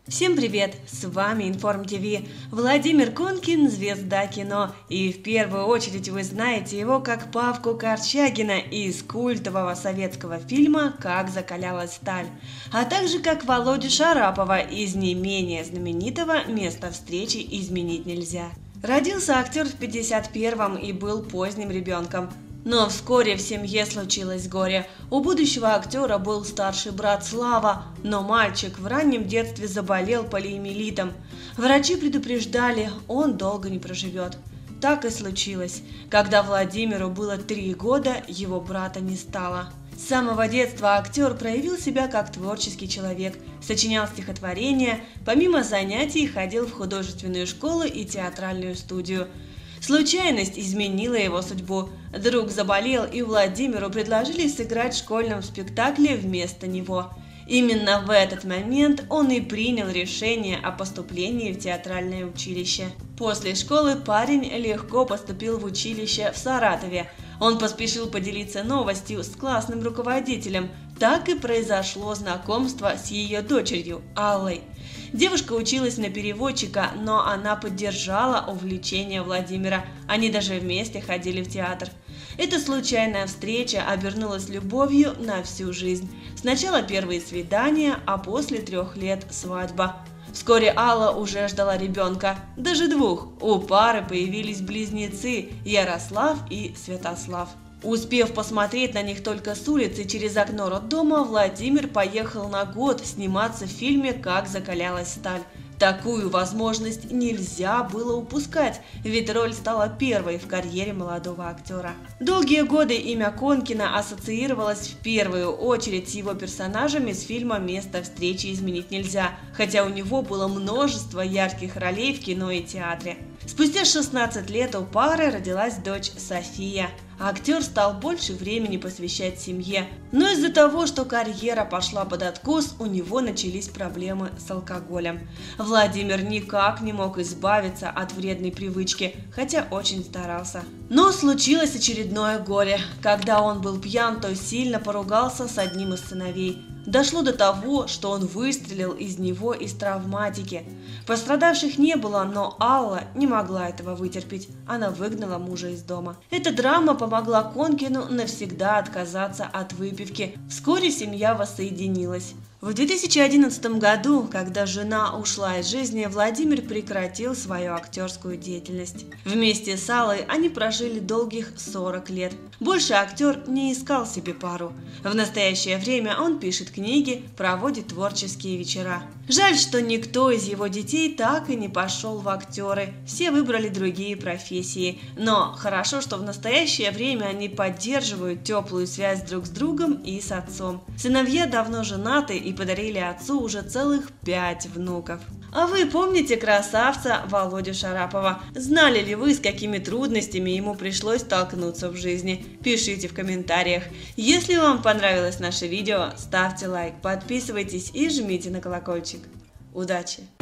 Всем привет! С вами Информ ТВ. Владимир Конкин – звезда кино, и в первую очередь вы знаете его как Павку Корчагина из культового советского фильма «Как закалялась сталь», а также как Володю Шарапова из не менее знаменитого «Место встречи изменить нельзя». Родился актер в 51-м и был поздним ребенком. Но вскоре в семье случилось горе. У будущего актера был старший брат Слава, но мальчик в раннем детстве заболел полиомиелитом. Врачи предупреждали, он долго не проживет. Так и случилось. Когда Владимиру было 3 года, его брата не стало. С самого детства актер проявил себя как творческий человек, сочинял стихотворения, помимо занятий ходил в художественную школу и театральную студию. Случайность изменила его судьбу. Друг заболел, и Владимиру предложили сыграть в школьном спектакле вместо него. Именно в этот момент он и принял решение о поступлении в театральное училище. После школы парень легко поступил в училище в Саратове. Он поспешил поделиться новостью с классным руководителем. Так и произошло знакомство с ее дочерью Аллой. Девушка училась на переводчика, но она поддержала увлечение Владимира. Они даже вместе ходили в театр. Эта случайная встреча обернулась любовью на всю жизнь. Сначала первые свидания, а после 3 лет свадьба. Вскоре Алла уже ждала ребенка, даже 2. У пары появились близнецы Ярослав и Святослав. Успев посмотреть на них только с улицы через окно роддома, Владимир поехал на год сниматься в фильме «Как закалялась сталь». Такую возможность нельзя было упускать, ведь роль стала первой в карьере молодого актера. Долгие годы имя Конкина ассоциировалось в первую очередь с его персонажем из фильма «Место встречи изменить нельзя», хотя у него было множество ярких ролей в кино и театре. Спустя 16 лет у пары родилась дочь София. Актер стал больше времени посвящать семье, но из-за того, что карьера пошла под откос, у него начались проблемы с алкоголем. Владимир никак не мог избавиться от вредной привычки, хотя очень старался. Но случилось очередное горе. Когда он был пьян, то сильно поругался с одним из сыновей. Дошло до того, что он выстрелил из него из травматики. Пострадавших не было, но Алла не могла этого вытерпеть. Она выгнала мужа из дома. Эта драма помогла Конкину навсегда отказаться от выпивки. Вскоре семья воссоединилась. В 2011 году, когда жена ушла из жизни, Владимир прекратил свою актерскую деятельность. Вместе с Аллой они прожили долгих 40 лет. Больше актер не искал себе пару. В настоящее время он пишет книги, проводит творческие вечера. Жаль, что никто из его детей так и не пошел в актеры. Все выбрали другие профессии. Но хорошо, что в настоящее время они поддерживают теплую связь друг с другом и с отцом. Сыновья давно женаты и подарили отцу уже целых 5 внуков. А вы помните красавца Володю Шарапова? Знали ли вы, с какими трудностями ему пришлось столкнуться в жизни? Пишите в комментариях. Если вам понравилось наше видео, ставьте лайк, подписывайтесь и жмите на колокольчик. Удачи!